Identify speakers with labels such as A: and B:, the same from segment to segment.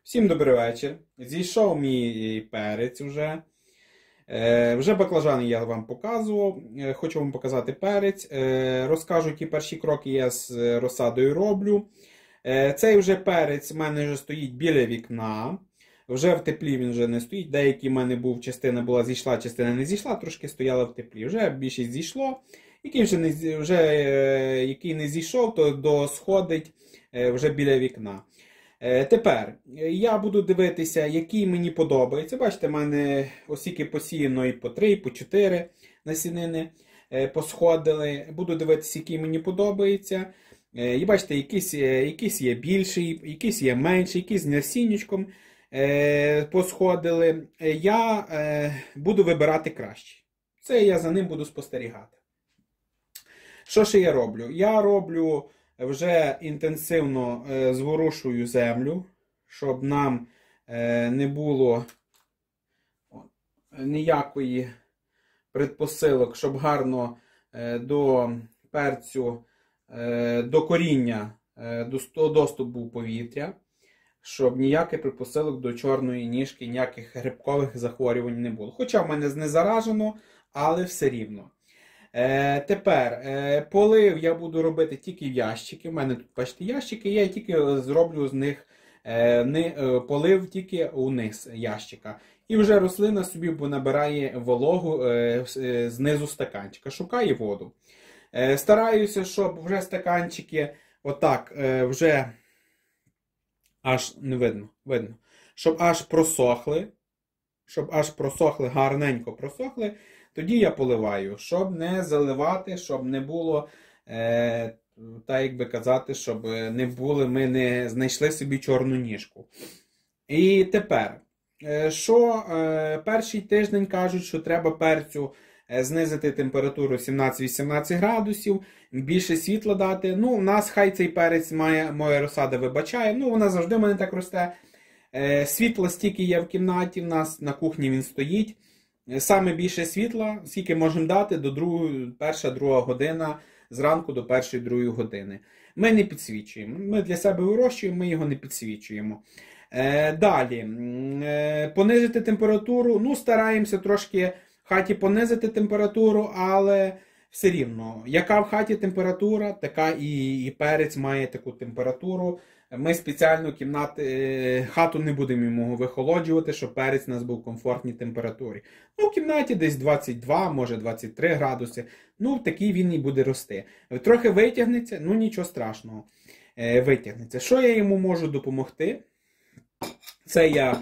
A: Всім добрий вечір. Зійшов мій перець вже. Вже баклажани я вам показував. Хочу вам показати перець. Розкажу, які перші кроки я з розсадою роблю. Цей вже перець в мене вже стоїть біля вікна. Вже в теплі він вже не стоїть. Деякі в мене був, частина була зійшла, частина не зійшла, трошки стояла в теплі. Вже більшість зійшло. Який не зійшов, то досходить вже біля вікна. Тепер я буду дивитися, які мені подобаються. Бачите, в мене осіки посіяно і по 3, і по 4 насінини посходили. Буду дивитися, які мені подобаються. І бачите, якісь є більші, якісь є менші, якісь з насіннячком посходили. Я буду вибирати кращі. Це я за ним буду спостерігати. Що ще я роблю? Я роблю вже інтенсивно зворушую землю, щоб нам не було ніякої предпосилок, щоб гарно до перцю, до коріння доступ був повітря, щоб ніяких предпосилок до чорної ніжки, ніяких грибкових захворювань не було. Хоча в мене не заражено, але все рівно. Тепер полив я буду робити тільки в ящики. У мене тут, бачите, ящики, я тільки зроблю з них полив тільки униз ящика. І вже рослина собі набирає вологу знизу стаканчика, шукає воду. Стараюся, щоб вже стаканчики отак вже аж не видно, щоб аж просохли, гарненько просохли. Тоді я поливаю, щоб не заливати, щоб не було, так як би казати, щоб ми не знайшли собі чорну ніжку. І тепер, перший тиждень кажуть, що треба перцю знизити температуру 17-18 градусів, більше світла дати. Ну, у нас хай цей перець моя розсада вибачає, ну, вона завжди в мене так росте. Світла стільки є в кімнаті, в нас на кухні він стоїть. Саме більше світла, скільки можемо дати, до 1-2 година, зранку до 1-2 години. Ми не підсвічуємо. Ми для себе вирощуємо, ми його не підсвічуємо. Далі, понизити температуру. Ну, стараємося трошки в хаті понизити температуру, але все рівно, яка в хаті температура, така і перець має таку температуру. Ми спеціально хату не будемо йому вихолоджувати, щоб перець у нас був в комфортній температурі. Ну, в кімнаті десь 22, може 23 градуси. Ну, в такій він і буде рости. Трохи витягнеться, ну нічого страшного. Витягнеться. Що я йому можу допомогти? Це я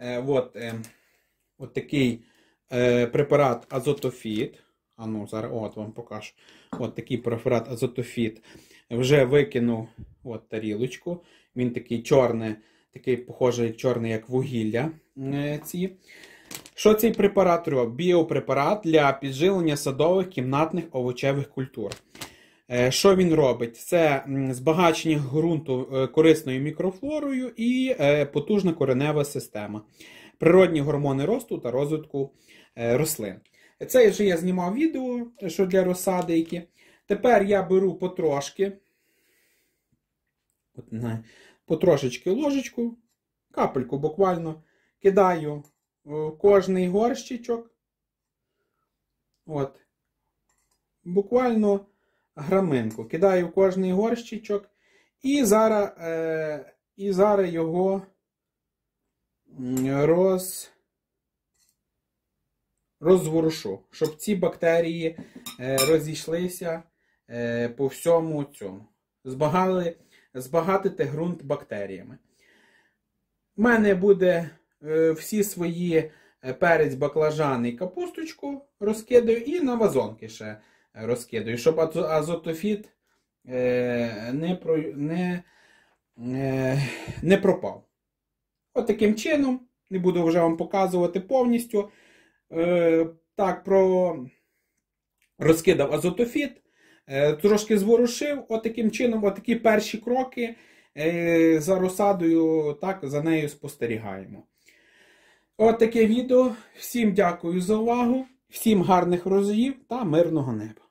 A: от такий препарат Азотофіт. Зараз вам покажу. От такий препарат Азотофіт. Вже викинув тарілочку. Він такий чорний, такий похожий чорний, як вугілля. Що цей препарат робить? Біопрепарат для підживлення садових кімнатних овочевих культур. Що він робить? Це збагачення ґрунту корисною мікрофлорою і потужна коренева система. Природні гормони росту та розвитку рослин. Це вже я знімав відео, що для розсадики. Тепер я беру потрошечки ложечку, капельку буквально, кидаю в кожний горщичок. Буквально граминку. Кидаю в кожний горщичок і зараз його розворушу, щоб ці бактерії розійшлися по всьому цьому. Збагатити ґрунт бактеріями. У мене буде всі свої перець, баклажани і капусточку розкидаю і на вазонки ще розкидаю, щоб азотофіт не пропав. От таким чином, не буду вже вам показувати повністю, розкидав азотофіт, трошки зворушив, таким чином, такі перші кроки за розсадою, за нею спостерігаємо. Таке відео. Всім дякую за увагу, всім гарних врожаїв та мирного неба.